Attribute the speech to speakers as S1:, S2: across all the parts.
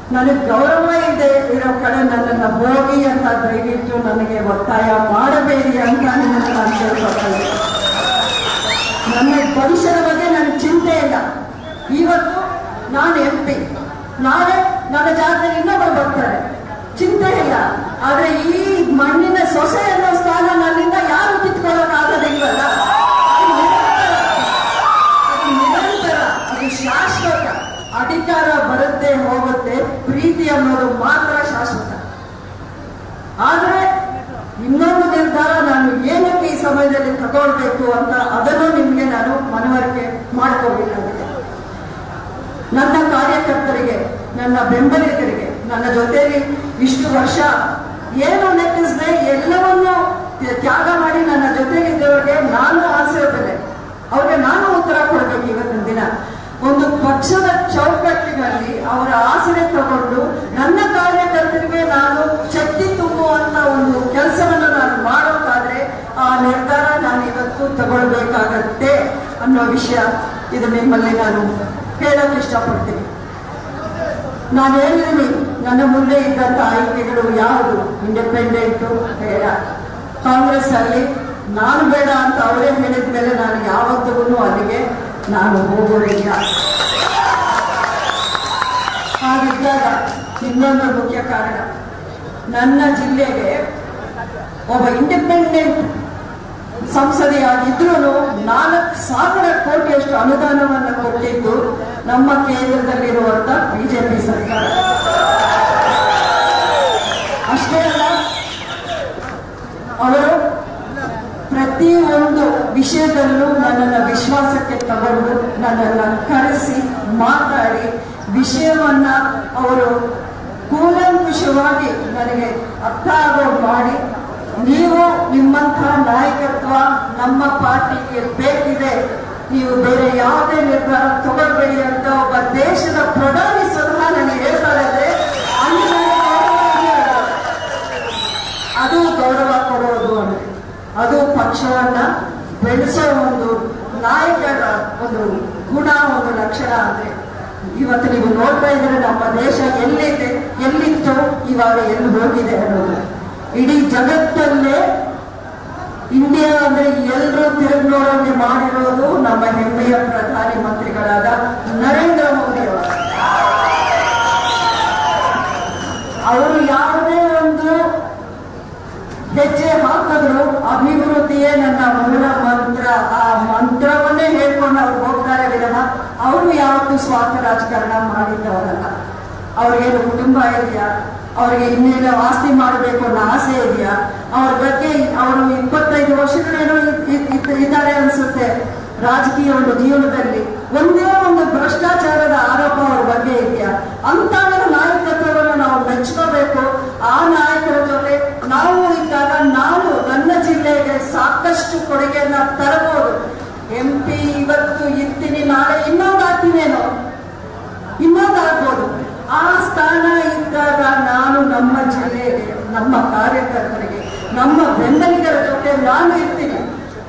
S1: ನನಗೆ ಗೌರವ ಇದೆ ಇರೋ ಕಡೆ ನನ್ನನ್ನು ಹೋಗಿ ಅಂತ ದಯವಿಟ್ಟು ನನಗೆ ಒತ್ತಾಯ ಮಾಡಬೇಡಿ ಅಂತ ನಿಮ್ಮನ್ನು ನಾನು ಕೇಳ್ಕೊಳ್ತೇನೆ. ನನ್ನ ಭವಿಷ್ಯದ ಬಗ್ಗೆ ನನಗೆ ಚಿಂತೆ ಇಲ್ಲ. ಇವತ್ತು ನಾನು MP, ನಾಳೆ ನನ್ನ ಜಾಗದಲ್ಲಿ ಇನ್ನೊಬ್ಬರು ಬರ್ತಾರೆ, ಚಿಂತೆ ಇಲ್ಲ. ಆದ್ರೆ ಈ ಮಣ್ಣಿನ ಸೊಸೆ ಅನ್ನೋ ಸ್ಥಾನ ನನ್ನಿಂದ ಯಾರು ಕಿತ್ಕೊಳ್ಳೋಕ್ಕಾಗೋದಿಲ್ವಲ್ಲ. ಅದು ನಿರಂತರ, ಅದು ಶಾಶ್ವತ. ಅಧಿಕಾರ ಬರುತ್ತೆ ಹೋಗುತ್ತೆ, ಪ್ರೀತಿ ಅನ್ನೋದು ಮಾತ್ರ ಶಾಶ್ವತ. ಆದ್ರೆ ಇನ್ನೊಂದು ನಿರ್ಧಾರ ನಾನು ಏನಕ್ಕೆ ಈ ಸಮಯದಲ್ಲಿ ತಗೊಳ್ಬೇಕು ಅಂತ ಅದನ್ನು ನಿಮ್ಗೆ ನಾನು ಮನವರಿಕೆ ಮಾಡ್ಕೋಬೇಕಾಗಿದೆ. ನನ್ನ ಕಾರ್ಯಕರ್ತರಿಗೆ, ನನ್ನ ಬೆಂಬಲಿಗರಿಗೆ, ನನ್ನ ಜೊತೆಯಲ್ಲಿ ಇಷ್ಟು ವರ್ಷ ಏನು ಲೆಕ್ಕಿಸದೆ ಎಲ್ಲವನ್ನೂ ತ್ಯಾಗ ಮಾಡಿ ನನ್ನ ಜೊತೆಲಿದ್ದವರಿಗೆ ನಾನು ಆಸೆ ಅವ್ರಿಗೆ ನಾನು ಉತ್ತರ ಕೊಡ್ಬೇಕು. ಇವತ್ತಿನ ದಿನ ಒಂದು ಪಕ್ಷದ ಚೌಕಟ್ಟಿನಲ್ಲಿ ಅವರ ಆಸರೆ ತಗೊಂಡು ನನ್ನ ಕಾರ್ಯಕರ್ತರಿಗೆ ನಾನು ಶಕ್ತಿ ತುಂಬುವಂತ ಒಂದು ಕೆಲಸವನ್ನು ನಾನು ಮಾಡೋಕ್ಕಾದ್ರೆ ಆ ನಿರ್ಧಾರ ನಾನು ಇವತ್ತು ತಗೊಳ್ಬೇಕಾಗತ್ತೆ ಅನ್ನೋ ವಿಷಯ ಇದು ನಿಮ್ಮಲ್ಲಿ ನಾನು ಹೇಳಕ್ ಇಷ್ಟಪಡ್ತೀನಿ. ನಾನು ಹೇಳಿದ್ದೀನಿ, ನನ್ನ ಮುಂದೆ ಇದ್ದಂತ ಆಯ್ಕೆಗಳು ಯಾವುದು ಇಂಡಿಪೆಂಡೆಂಟು ಬೇಡ, ಕಾಂಗ್ರೆಸ್ ಅಲ್ಲಿ ನಾನು ಬೇಡ ಅಂತ ಅವರೇ ಹೇಳಿದ ಮೇಲೆ ನಾನು ಯಾವತ್ತೂ ಅಲ್ಲಿಗೆ ನಾನು ಹೋಗೋದಿಲ್ಲ. ಹಾಗಿದ್ದಾಗ ಇನ್ನೊಂದು ಮುಖ್ಯ ಕಾರಣ, ನನ್ನ ಜಿಲ್ಲೆಗೆ ಒಬ್ಬ ಇಂಡಿಪೆಂಡೆಂಟ್ ಸಂಸದೆಯಾಗಿದ್ರೂ 4,000 ಕೋಟಿಯಷ್ಟು ಅನುದಾನವನ್ನು ಕೊಟ್ಟಿದ್ದು ನಮ್ಮ ಕೇಂದ್ರದಲ್ಲಿರುವಂತ BJP ಸರ್ಕಾರ. ಅಷ್ಟೇ ಅಲ್ಲ, ಅವರು ಪ್ರತಿಯೊಂದು ವಿಷಯದಲ್ಲೂ ನನ್ನನ್ನು ವಿಶ್ವಾಸಕ್ಕೆ ತಗೊಂಡು ನನ್ನನ್ನು ಕರೆಸಿ ಮಾತಾಡಿ ವಿಷಯವನ್ನ ಅವರು ಕೂಲಂಕುಷವಾಗಿ ನನಗೆ ಅರ್ಥ ಆಗೋ ಮಾಡಿ, ನೀವು ನಿಮ್ಮಂಥ ನಾಯಕತ್ವ ನಮ್ಮ ಪಾರ್ಟಿಗೆ ಬೇಕಿದೆ, ನೀವು ಬೇರೆ ಯಾವುದೇ ನಿರ್ಧಾರ ತಗೊಳ್ಬೇಡಿ ಅಂತ ಒಬ್ಬ ದೇಶದ ಪ್ರಧಾನಿ ಸ್ವತಃ ನನಗೆ ಹೇಳ್ತಾರೆ. ಅದು ಗೌರವ ಕೊಡೋದು ಅಂದ್ರೆ, ಅದು ಪಕ್ಷವನ್ನ ಬೆಳೆಸೋ ಒಂದು ನಾಯಕರ ಒಂದು ಗುಣ, ಒಂದು ಲಕ್ಷಣ. ಅಂದ್ರೆ ಇವತ್ತು ನೀವು ನೋಡ್ತಾ ಇದ್ರೆ ನಮ್ಮ ದೇಶ ಎಲ್ಲಿತ್ತು ಇವಾಗ ಎಲ್ಲಿ ಹೋಗಿದೆ ಅನ್ನೋದು. ಇಡೀ ಜಗತ್ತಲ್ಲೇ ಇಂಡಿಯಾ ಅಂದ್ರೆ ಎಲ್ಲರೂ ತಿರುಗಿ ನೋಡೋಕೆ ಮಾಡಿರೋದು ನಮ್ಮ ಹೆಮ್ಮೆಯ ಪ್ರಧಾನಿ ಮಂತ್ರಿಗಳಾದ ನರೇಂದ್ರ ಮೋದಿ ಅವರು. ಅವರು ಯಾವುದೇ ಒಂದು ಹೆಜ್ಜೆ ಹಾಕಿದ್ರು ಅಭಿವೃದ್ಧಿಯೇ ನನ್ನ ಮೂಲ ಮಂತ್ರ. ಆ ಮಂತ್ರವನ್ನೇ ಹೇಳ್ಕೊಂಡು ಅವ್ರು ಹೋಗ್ತಾರೆ ವಿನಃ ಅವರು ಯಾವತ್ತೂ ಸ್ವಾರ್ಥ ರಾಜಕಾರಣ ಮಾಡಿದ್ದವರಲ್ಲ. ಅವ್ರಿಗೇನು ಕುಟುಂಬ ಇದೆಯಾ, ಅವ್ರಿಗೆ ಇನ್ನೇನು ಆಸ್ತಿ ಮಾಡಬೇಕು ಅನ್ನೋ ಆಸೆ ಇದೆಯಾ, ಅವ್ರ ಬಗ್ಗೆ ಅವರು 25 ವರ್ಷಗಳೇನೋ ಇದ್ದಾರೆ ಅನ್ಸುತ್ತೆ ರಾಜಕೀಯ ಒಂದು ಜೀವನದಲ್ಲಿ. ಒಂದೇ ಒಂದು ಭ್ರಷ್ಟಾಚಾರದ ಆರೋಪ ಅವ್ರ ಬಗ್ಗೆ ಇದೆಯಾ? ಅಂತ ನಾಯಕತ್ವವನ್ನು ನಾವು ಮೆಚ್ಕೋಬೇಕು. ಆ ನಾಯಕರ ಜೊತೆ ನಾವು ಇದ್ದಾಗ ನಾನು ನನ್ನ ಜಿಲ್ಲೆಗೆ ಸಾಕಷ್ಟು ಕೊಡುಗೆಯನ್ನ ತರಬಹುದು. MP ಇವತ್ತು ಇರ್ತೀನಿ, ನಾಳೆ ಇನ್ನೊಂದಾಗ್ತೀನೇನೋ, ಇನ್ನೊಂದಾಗ್ಬೋದು. ಆ ಸ್ಥಾನ ಇದ್ದಾಗ ನಾನು ನಮ್ಮ ಜಿಲ್ಲೆಗೆ, ನಮ್ಮ ಕಾರ್ಯಕರ್ತರಿಗೆ, ನಮ್ಮ ಬೆಂಬಲಿಗರ ಜೊತೆ ನಾನು ಇರ್ತೀನಿ.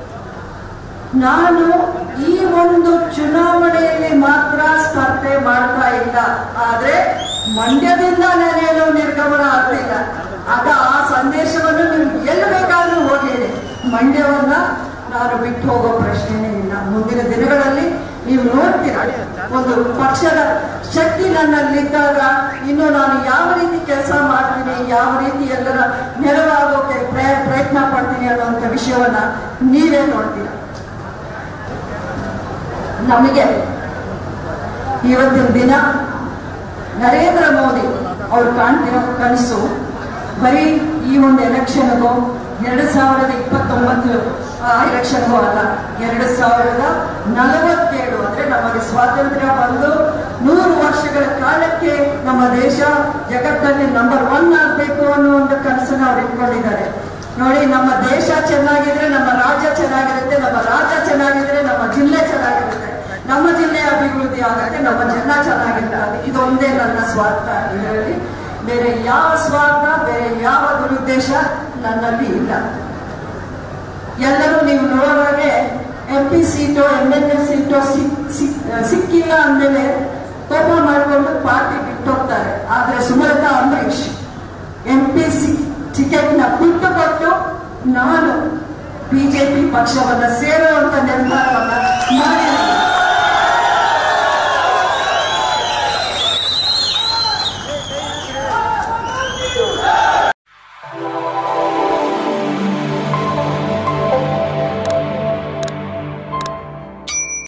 S1: ನಾನು ಈ ಒಂದು ಚುನಾವಣೆಯಲ್ಲಿ ಮಾತ್ರ ಸ್ಪರ್ಧೆ ಮಾಡ್ತಾ ಇಲ್ಲ, ಆದ್ರೆ ಮಂಡ್ಯದಿಂದ ನಾನೇನು ನಿರ್ಗಮನ ಆಗ್ತಿಲ್ಲ. ಆ ಸಂದೇಶವನ್ನು ನೀವು ಎಲ್ಲಿ ಬೇಕಾದ್ರೂ ಹೋಗಲಿ, ಮಂಡ್ಯವನ್ನ ನಾನು ಬಿಟ್ಟು ಹೋಗೋ ಪ್ರಶ್ನೆನೇ ಇಲ್ಲ. ಮುಂದಿನ ದಿನಗಳಲ್ಲಿ ನೀವು ನೋಡ್ತೀರಾ, ಒಂದು ಪಕ್ಷದ ಶಕ್ತಿ ನನ್ನಲ್ಲಿದ್ದಾಗ ಇನ್ನು ನಾನು ಯಾವ ರೀತಿ ಕೆಲಸ ಮಾಡ್ತೀನಿ, ಯಾವ ರೀತಿ ಎಲ್ಲರ ನೆರವಾಗೋಕೆ ಪ್ರಯತ್ನ ಪಡ್ತೀನಿ ಅನ್ನೋಂಥ ವಿಷಯವನ್ನ ನೀವೇ ನೋಡ್ತೀರಾ. ನಮಗೆ ಇವತ್ತಿನ ದಿನ ನರೇಂದ್ರ ಮೋದಿ ಅವ್ರು ಕಾಣ್ತಿರೋ ಕನಸು ಬರೀ ಈ ಒಂದು ಎಲೆಕ್ಷನ್ಗೋ 2029 ಎಲೆಕ್ಷನ್ಗೂ ಅಲ್ಲ, 2047 ಅಂದ್ರೆ ನಮಗೆ ಸ್ವಾತಂತ್ರ್ಯ ಬಂದು 100 ವರ್ಷಗಳ ಕಾಲಕ್ಕೆ ನಮ್ಮ ದೇಶ ಜಗತ್ತಲ್ಲಿ ನಂಬರ್ 1 ಆಗ್ಬೇಕು ಅನ್ನೋ ಒಂದು ಕನಸನ್ನು ಅವ್ರು ಇಟ್ಕೊಂಡಿದ್ದಾರೆ. ನೋಡಿ, ನಮ್ಮ ದೇಶ ಚೆನ್ನಾಗಿದ್ರೆ ನಮ್ಮ ರಾಜ್ಯ ಚೆನ್ನಾಗಿರುತ್ತೆ, ನಮ್ಮ ರಾಜ್ಯ ಚೆನ್ನಾಗಿದ್ರೆ ನಮ್ಮ ಜಿಲ್ಲೆ ಚೆನ್ನಾಗಿರುತ್ತೆ, ನಮ್ಮ ಜಿಲ್ಲೆ ಅಭಿವೃದ್ಧಿ ಆಗುತ್ತೆ, ನಮ್ಮ ಜನ ಚೆನ್ನಾಗಿರ್ತಾರೆ. ಇದೊಂದೇ ನನ್ನ ಸ್ವಾರ್ಥ. ಇದರಲ್ಲಿ ಬೇರೆ ಯಾವ ಸ್ವಾರ್ಥ, ಬೇರೆ ಯಾವ ದುರುದ್ದೇಶ ನನ್ನಲ್ಲಿ ಇಲ್ಲ. ಎಲ್ಲರೂ ನೀವು ನೋಡುವಾಗೆ MP ಸೀಟೋ MLA ಸೀಟೋ ಸಿಕ್ಕಿಲ್ಲ ಅಂದೇಲೆ ಕೋಪ ಮಾಡಿಕೊಂಡು ಪಾರ್ಟಿ ಬಿಟ್ಟೋಗ್ತಾರೆ. ಆದ್ರೆ ಸುಮಲತಾ ಅಂಬರೀಶ್ ಎಂಪಿಸಿ ಟಿಕೆಟ್ನ ಬಿಟ್ಟು ಕೊಟ್ಟು ನಾನು ಬಿಜೆಪಿ ಪಕ್ಷವನ್ನ ಸೇರುವಂತ ನಿರ್ಧಾರವನ್ನ ಮಾಡಿದ್ದಾರೆ.